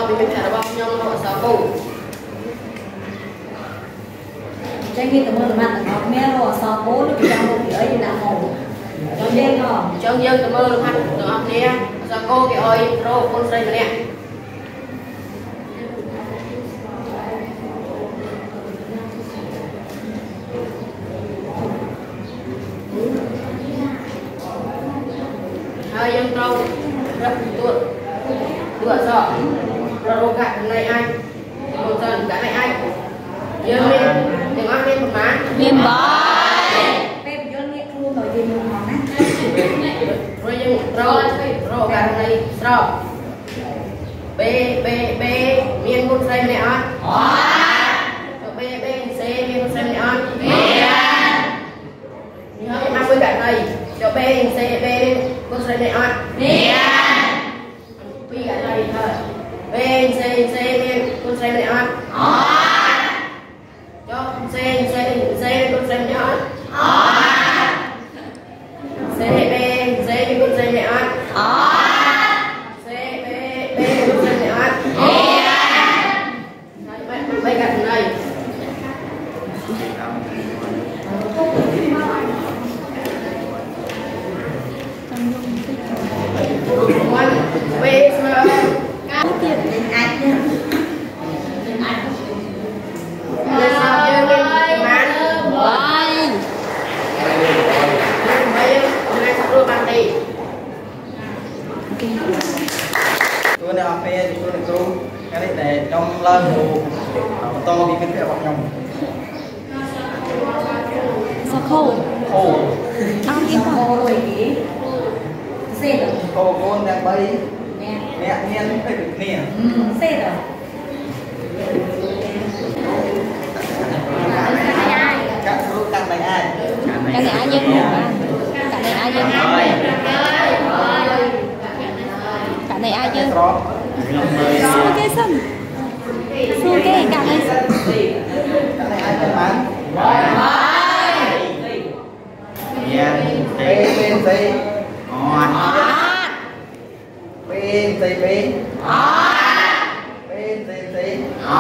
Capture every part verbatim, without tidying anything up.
bị mình thả bom nhông nó sao cô trái kia tụi mình mà học mẹ rồi sao cố nó bị đau bị ấy là hổ cho nên nó cho dân tụi mình học tụi học nè sao cô cái ơi rồi con xây nè hai dân trâu rất tuột tuột sợ rồi cả này ai một dần cả này ai dân lên đừng ăn lên một má miền bái em dân nghe luôn rồi tìm một món á rồi dân rồi rồi cả này rồi b b b miền một xây này ăn b b c miền một xây này ăn miền mang với cả này cho b c b con xây này ăn b cả này thôi b c c miền con xây này ăn cho c c c con xây này ăn c b c con xây này ăn c b b con xây này ăn bây cả này ngoan về mà có tiền đến anh nhá để sao chơi lên bán bye bây hôm nay sắp đôi bàn đi tôi đã học về tôi đã cứu cái này để trong lần hồ to bị cái việc học nhầm sao khô khô ăn cái khô rồi kì xe rồi khô con đang bay nè mẹ nhiên phải được nè xe rồi các thứ càng này ai cái này ai dân cái này ai dân cái này ai dân xua cái sân xua cái cả này cái này ai cần bán bên bên gì bên gì bên bên gì gì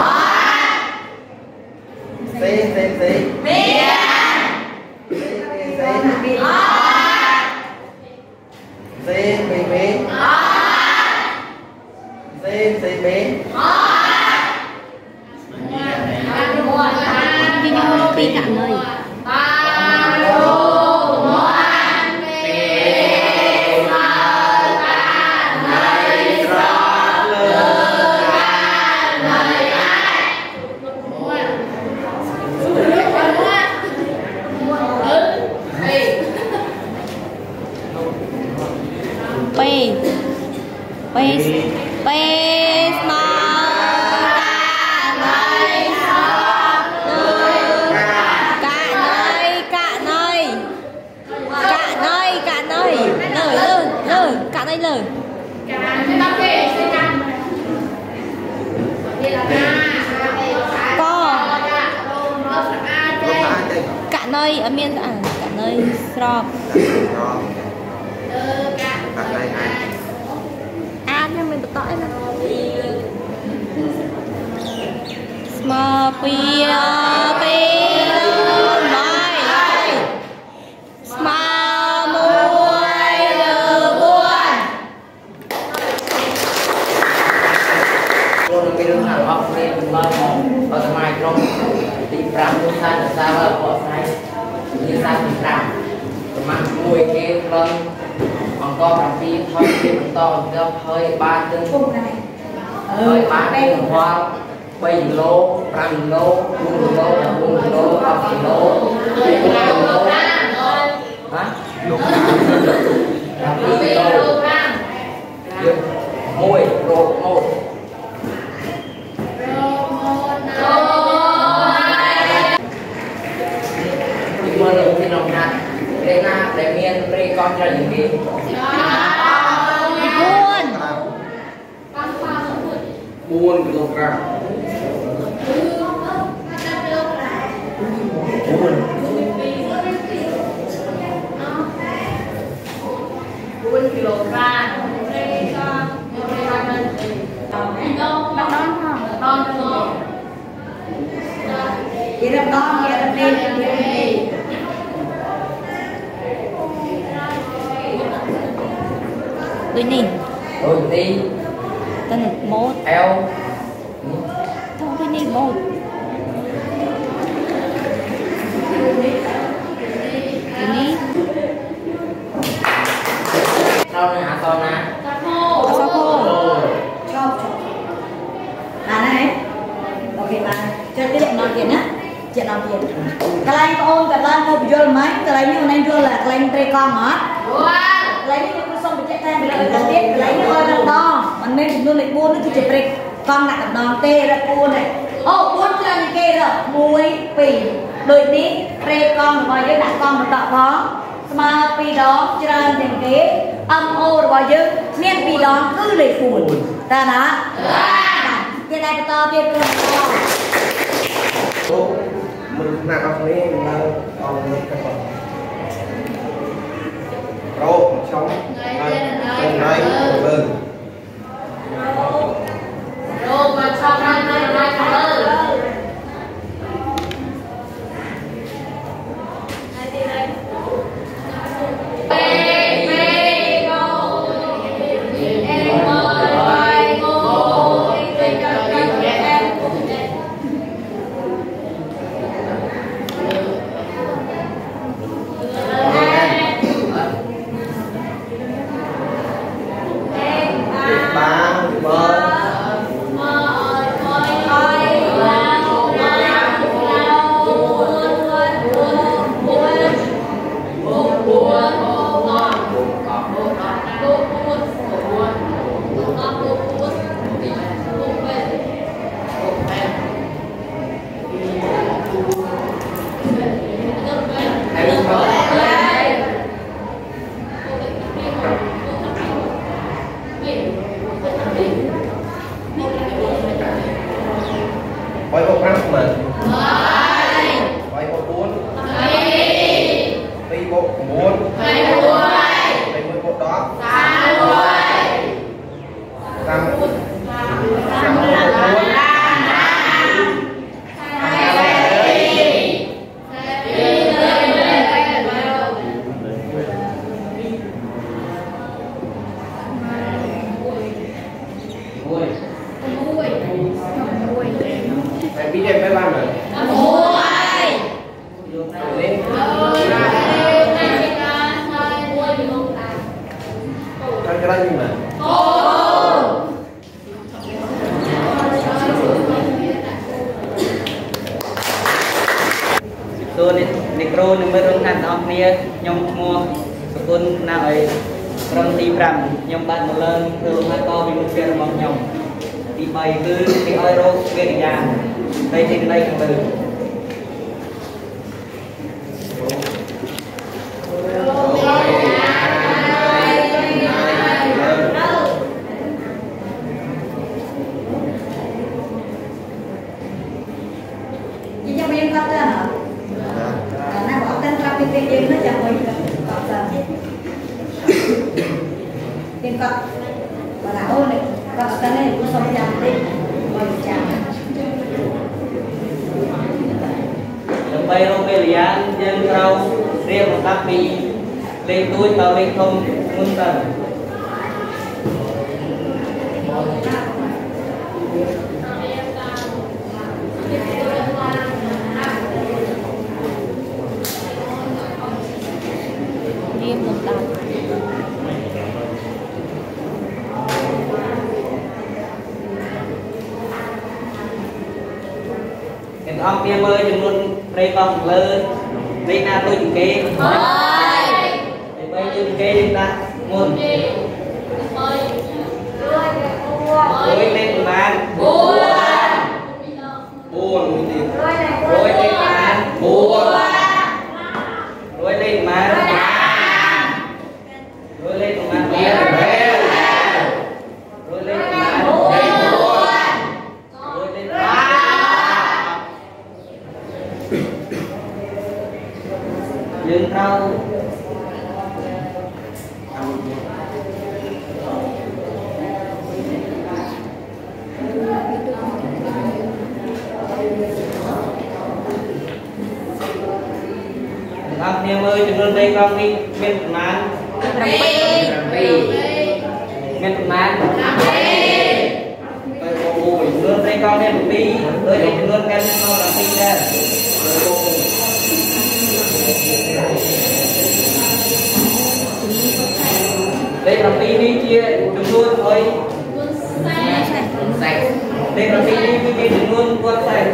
bên gì gì Zin bì bì Zin bì bì đi nhau đi cả nơi P P P mà cả nơi cả nơi cả nơi cả nơi lời lời lời cả nơi lời co cả nơi ở miền à cả nơi srop ăn cho mình tỏi lên small pia pia mai small muối lơ buồn cô được cái đường hàng học nên mà ở ngoài trong thì làm luôn sai là sao ở bỏ sai như sai thì làm mà mùi cái lần còn có làm phim thôi phim to cho hơi ba chân hơi ba chân hoa bảy lô năm lô bốn lô bốn lô năm lô bảy lô hả làm phim lô mùi rột một mơ được cái lòng nặng để na để miên để con ra những cái buôn kg buôn kg chị làm con chị làm đi đi đôi nè đôi tí tên một eo không đôi nè một sau này hả con nè sao cô chop à này ok mà chơi cái điện nói tiền á chuyện nói tiền cái này có ôn cái này một vô mấy cái này như này vô là cái này tre con hả cái này như cái xong bị chạy theo bị lợi cái biết cái này như ơi là đo mình nên chúng tôi lại buôn nó thì chỉ tre con lại cầm đòn tê ra buôn này ô buôn cho anh kê rồi muối pì đôi tí tre con rồi với đặt con một đợt đó mà pì đó cho nên tiền kế âm ô rồi bao nhiêu miền pì đó cứ lấy phủi ta đó cái này cái to kia cứ Cô, mình nào có thấy là còn cái còn rô sống bên đây bên rô mà xong hai hai hai hai quay bộ năm mình quay bộ bốn đi bộ bốn đi bộ đó năm đi đẹp với ba mình cái đó như mà tôi đi micro nhưng mà trong thành ông kia nhung mua quân nào ấy trong tim rằm nhung bạn một lần thường hai to vì một chuyện mong nhung đi bay cứ cái euro về nhà đây thì đây từ chị cho em cắt ra hả? Nãy bảo tên cắt cái cái nó chẳng mình cắt ra tiền cắt và là ôn này cắt cái này cũng xong chạm đi rồi chạm bay rong bê lian dân rau riêng một các vị lên túi tàu lên không muốn tần riêng một đợt cái ông kia mới chừng luôn đây con lớn đây na tôi chừng kế để bay chừng kế đi ta muốn rồi lên bàn buồn buồn rồi lên bàn buồn rồi lên bàn rồi lên bàn rồi lên bàn rồi lên bàn dương rau niềm ơi chúng luôn đây con đi miền mán miền mán luôn đây con miền pi rồi đây chúng luôn cái con là pi ra đây là pi đi chia chúng luôn thôi đây là pi đi chia chúng luôn quân sạch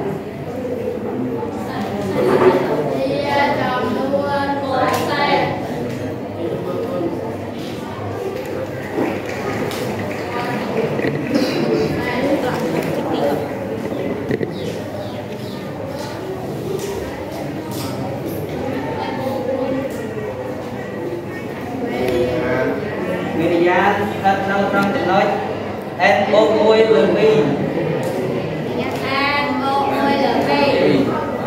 người dân thật lâu trong tình nói em bố môi lường bi em bố môi lường bi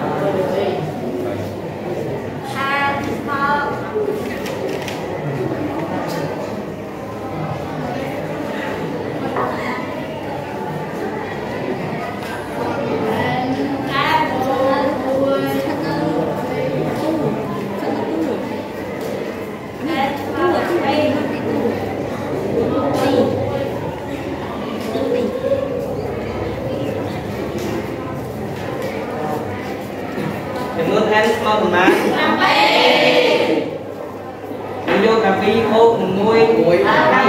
Chúng ăn mau mà vô cà phê ô môi môi cà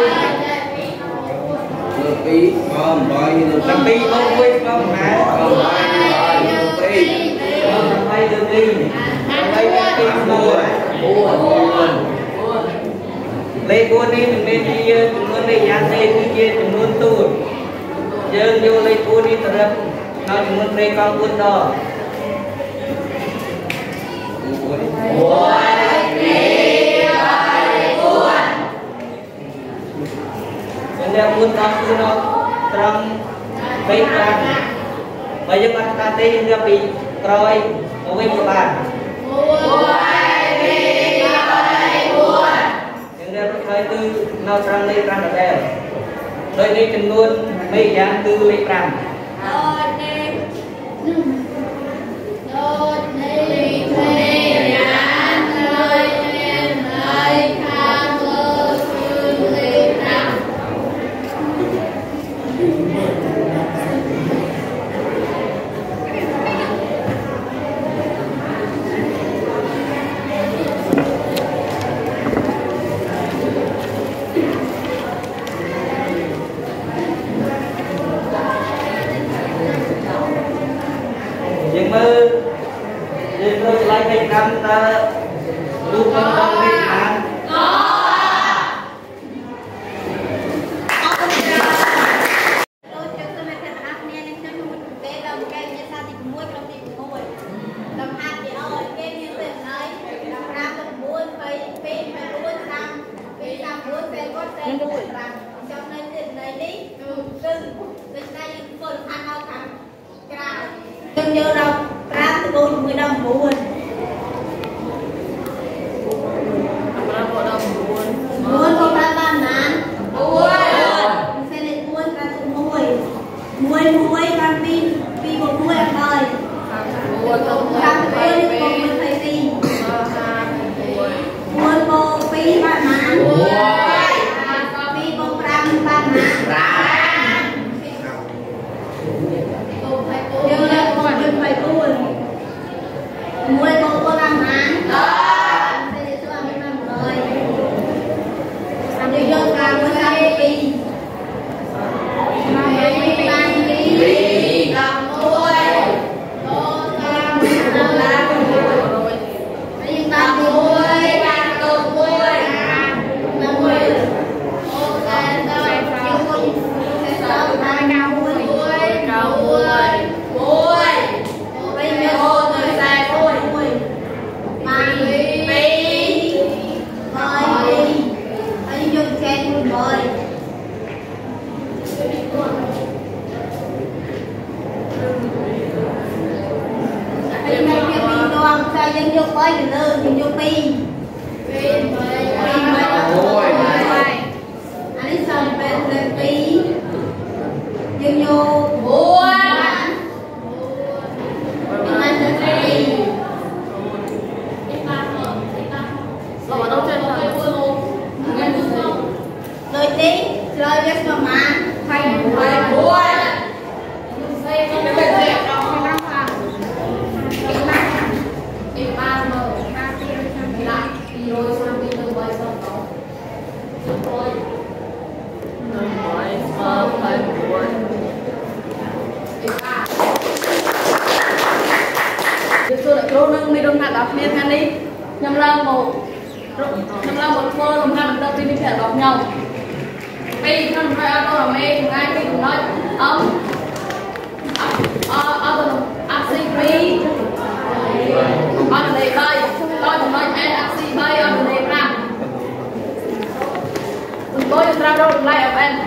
phê con rồi cà phê ô môi con mà còn cà phê cà phê đường đi cà phê cà phê mua mua lấy buôn đi mình nên đi chúng muốn đi ăn đi đi chúng muốn tu giờ vô lấy buôn đi tập nó chúng muốn đi con buôn đó Yang pun kamu nak terang baik terang, banyak kata yang tapi keroi mungkin keban. Yang dia keroi tu nak terang lagi terang ada. Dari ini jemur baik yang tu lagi terang. Nhưng mà nhưng mà lại cái năm ta lúc con con đi ăn đừng nhớ đâu ra từ bốn mươi đồng buồn buồn có ba ba nán buồn xe này buồn ra từ mùi mùi mùi cam pin pin một mùi ăn đời cam pin một mùi phải pin buồn một pin ba nán pin một gram ba nán nhưng là còn đừng phải buồn mùi bộ có làm án sẽ để cho mình làm rồi để cho cả một cái đi làm cái bàn đi làm mùi làm làm làm đi làm mùi làm đồ mùi làm mùi ok rồi nhưng con sẽ sao làm cao mùi cao mùi mùi bây giờ người xài mùi mùi mày mày mày anh dùng chén mùi mùi anh này kia pin doang sao dân dùng với người lớn dân dùng pin pin mày mùi anh ấy xong về về pin dân vô mùi Hãy subscribe cho kênh Ghiền Mì Gõ để không bỏ lỡ Cô nâng mi đông hạt đọc miên khăn đi nhằm lao một nhằm lao một cô đồng hạt đầu tiên đi phải đọc nhau bây giờ nói ở đâu là mê cùng ai cùng nói ông ở đâu ác sĩ bi ở đây bay tôi cùng nói em ác sĩ bay ở đây làm tôi ra đâu lại ở em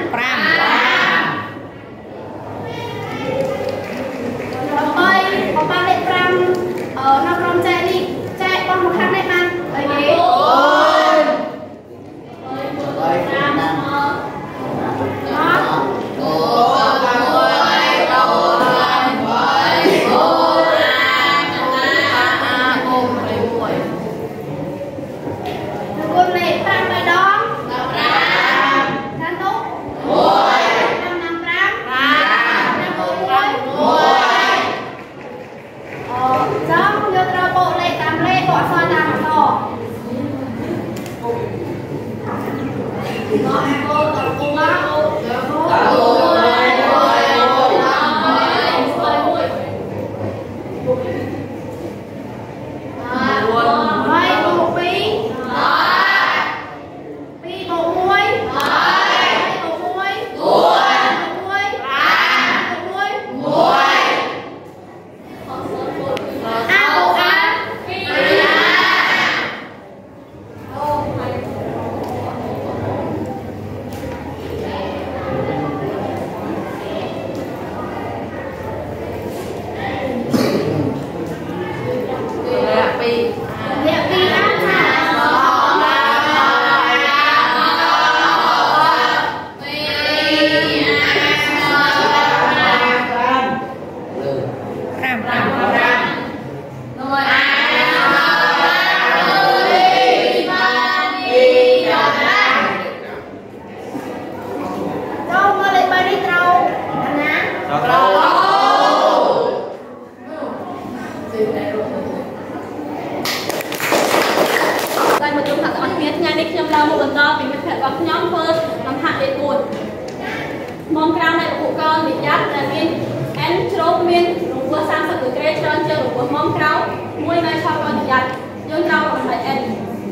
Bye. Pram. Rồi ai đâu mà lại bay đi trâu anh á trâu đây một trong các anh biết ngay đi trong lao một lần to mình phải có nhóm hơn làm hạt để cuộn mong cao này của con bị dắt là viên em trâu miên đúng vừa sang sắp từ cái trơn chơi của mong cao mỗi ngày sau con dắt dương cao còn phải em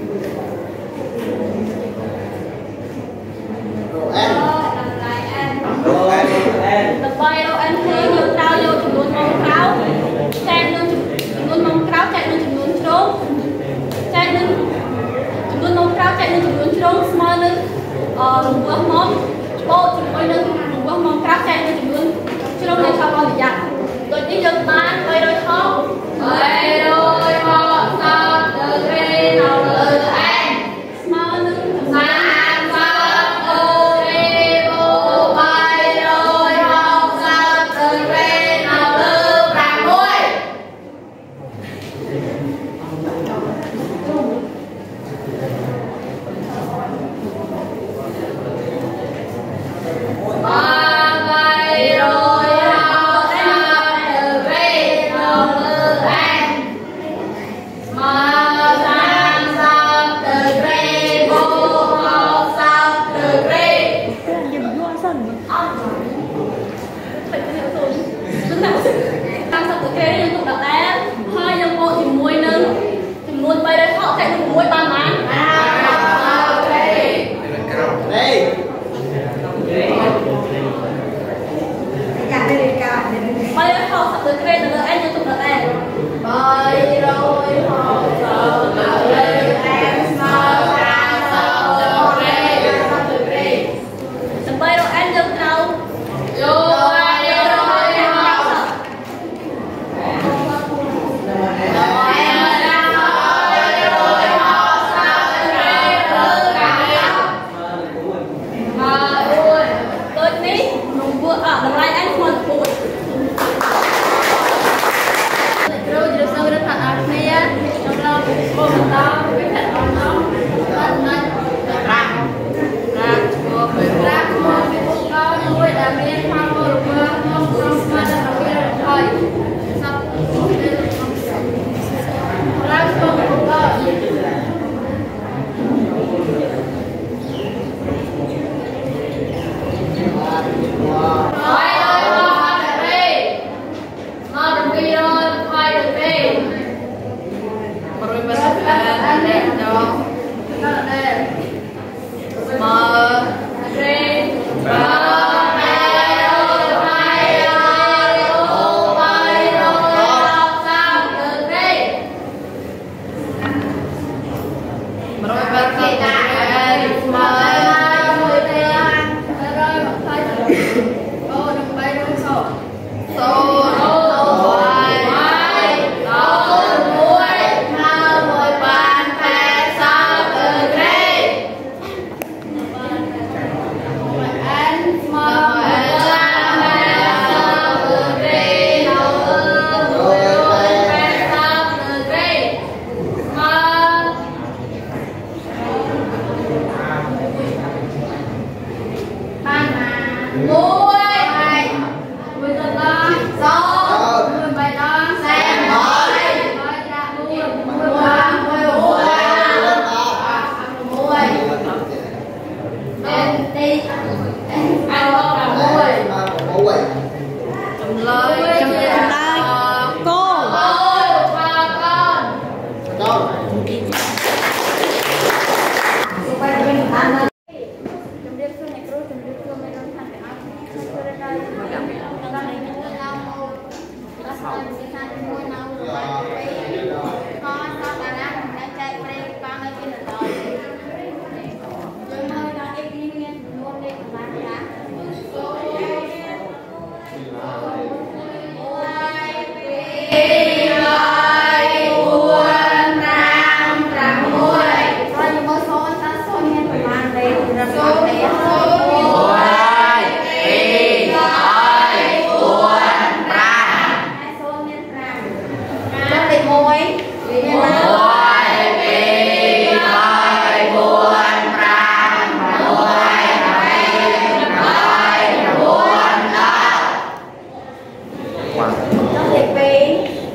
tập bay đâu anh thấy nhiều tao vô chừng luôn mong cáo chạy luôn chừng luôn mong cáo chạy luôn chừng luôn trốn chạy luôn chừng luôn mong cáo chạy luôn chừng luôn trốn small nữa lùng bớt món bộ chừng bay nữa lùng bớt mong cáo chạy luôn chừng luôn trốn này sao con bị giặt rồi đi dân bán bay đôi khó bay đôi khó sao từ cái nào từ anh small nữa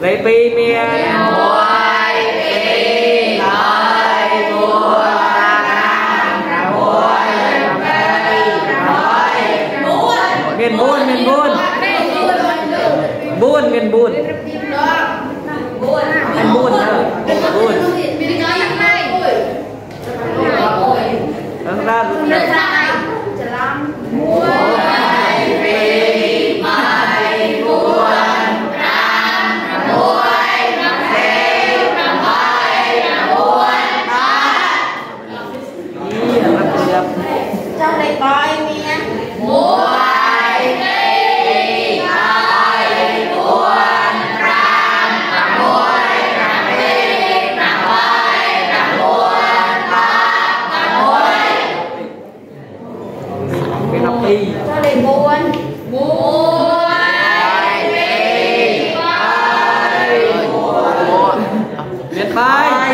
lấy pi miền muối pi nói muối làm muối nói miền buôn miền buôn buôn miền buôn anh buôn nữa buôn vâng ra trong đây coi nghe cho đây buồn Việt Bay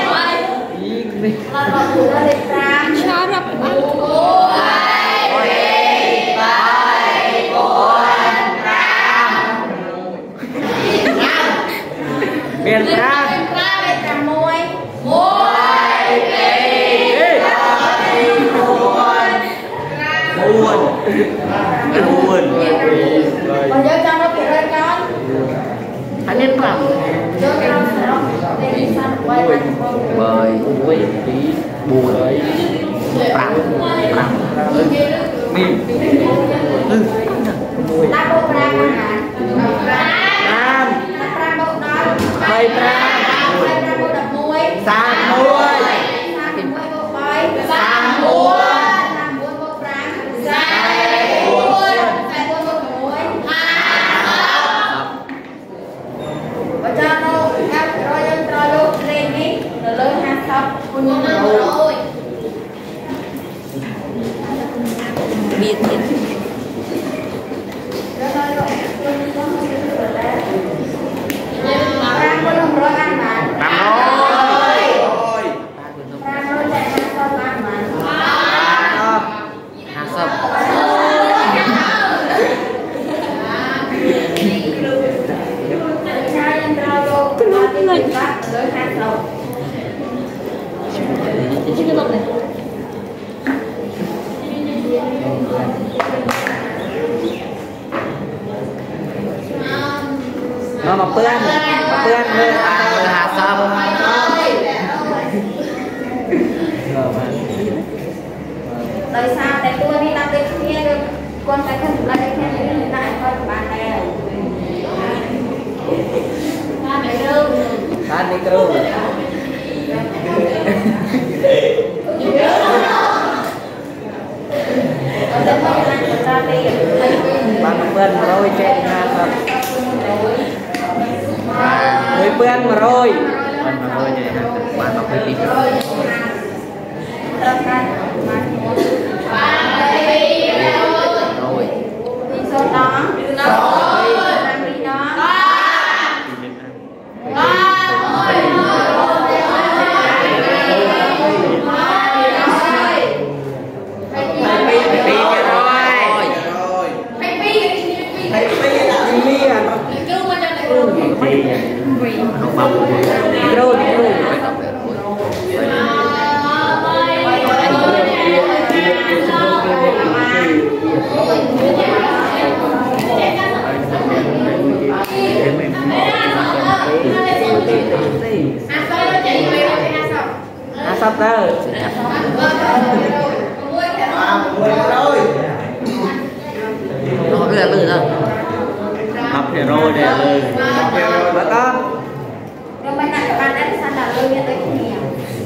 Cho rập miền Nam buồn buồn còn nhớ trong nó kiểu lên con anh nên làm nhớ trong nó để đi sang quay quay bơi muối tí buồn ấy bạc bạc mình ta bộ ra hả Nam ta bộ đó Bay Nam ta bộ đập muối sang muối sang muối bộ bơi sang muối sang muối bộ rang sang muối sang muối bộ muối và cho nó áp rồi dân rồi luôn lên đi rồi lên hạt sập con nhớ rồi biệt thiệt Rang con không rồi ăn mà Nam rồi rang rồi chạy hạt sập ăn mà hàng sập cha dân rồi luôn nó đi lên bắt rồi hạt sập Chứ cái lộn này nó mà พื่อนmàเพื่อนเลย hàng sập đời sao tại tôi đi làm việc kia được con phải không là cái kia hiện tại con bạn này ba mẹ đâu Tan đi kêu bạn mà พื่อนมาrồi chạyงานครับmớiเพื่อนมาrồi bạn mà rồi chạy ngานbạn màไปปิด rồi đi số đó làm đi đó không bao rồi rồi à sắp tới nó bây giờ bây giờ học thì rồi để lời bà con rồi bên này các bạn đã sang là lưu tới cái gì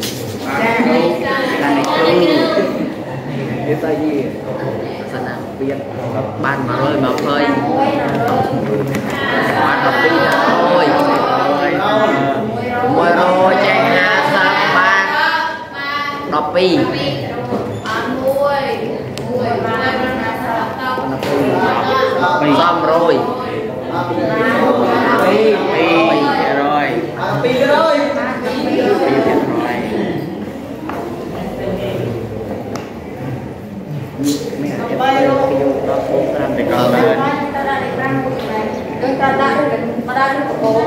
là này cứ cái tay gì sân nào biết ban mà ơi mà ơi ban tập đi rồi mùi rồi chạy hà sắp ban đọc pi xong rồi pi pi rồi pi rồi mẹ em ơi cái vụ đó không làm được rồi ta đã được răng rồi ta đã được mà đã được โอ้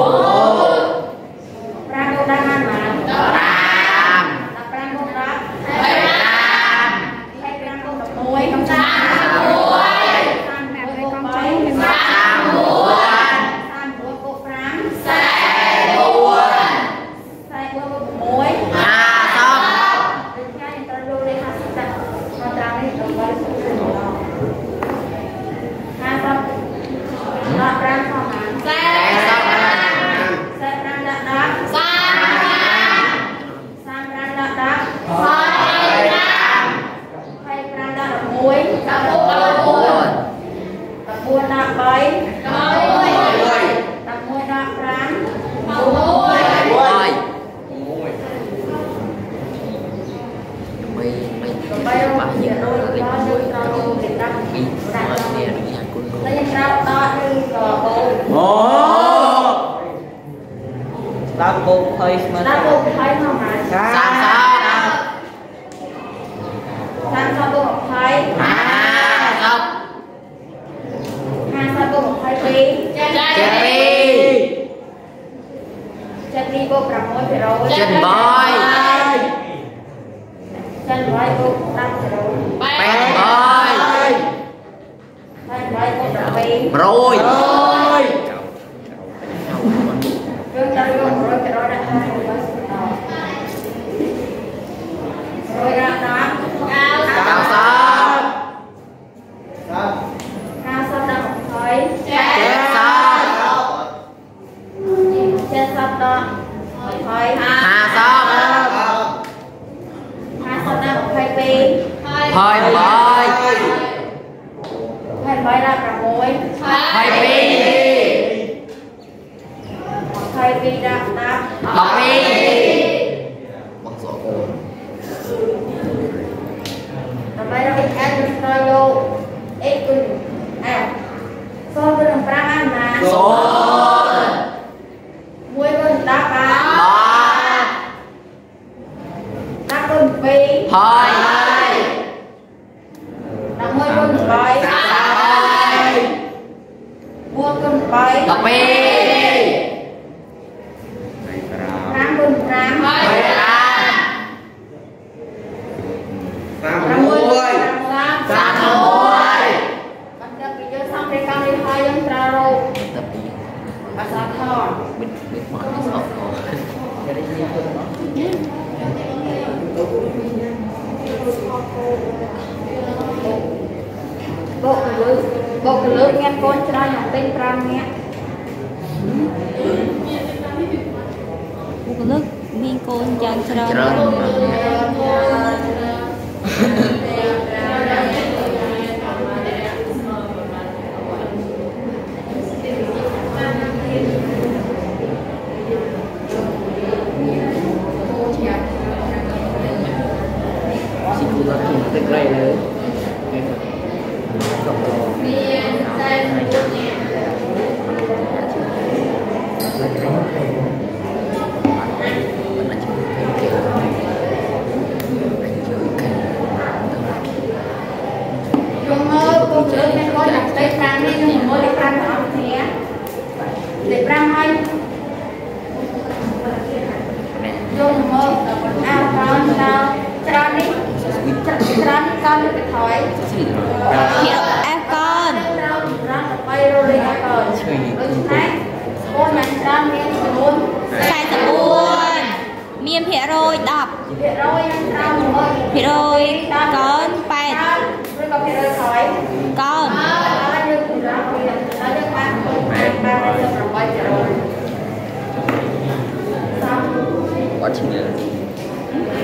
ปรางโกดังอันมาปรางปรางโกดังปรางให้ปรางโกดังมวยคำสั่งมวยสร้างแบบให้คำสั่งสร้างมวยสร้างบัวโกปรางใส่บัวใส่บัวมวยห้าสองเป็นง่ายตระดูเลยค่ะสุดแต่มาตรางให้ตรงไว้สุดเลยห้าสองรอปรางสองหางใส่สองหางใส่ปรางดักดักสามสามปรางดักดักไฟไฟปรางดักมวยตะบัวตะบัวดักใบตะบัวดักปรางมวยไปเราเขียนโดยเราโดยเราติดตั้งแต่เราแล้วยังเราต่อหนึ่งต่อโบโอ้ตาโบไทยมาตาโบไทยมาหาสามสามสามสามโบไทยห้าครับห้าสามโบไทยปีเจ็ดปีเจ็ดปีโบปรับมวยไปเราเจ็ดบอยchân vai cô đắp rồi bèn bơi chân vai cô đắp bèn rồi rồi rồi chân rồi rồi cái đó đã hai rồi ra đá cao cao sớm cao sớm đang thấy chết sớm chết sớm đó thấy hà sớm hơi bơi hơi bơi ra cả môi hơi pi hơi pi ra đáp bọc pi rồi bây giờ mình ăn được rồi vô ít cưng à xôi cưng làm pra ăn mà xôi muối cưng đáp á đáp cưng pi hơi môi cưng bơi mua cưng bơi cà phê rám cưng rám bơi rám môi rám rám môi conจะไปเจอซ้ำในการเรียนไทยยังตราโรภาษาทอดบิดบิดหมอนสอบจะได้ยินเพิ่มเนาะbộ cái lưới bộ cái lưới nghe con cho nó nhặt tên pram nghe bộ cái lưới miên con chàng cho nó xin cô ta cùng tên nàyเลย để pram hay dùng mơ ao con sao tròn đi tròn con được cái thói hiệu ép con bay rồi đi con rồi thấy con mình tròn đi luôn sai tập buồn miên phía rồi đọc phía rồi tròn rồi phía rồi con bèn rồi còn phía rồi thói con quá trình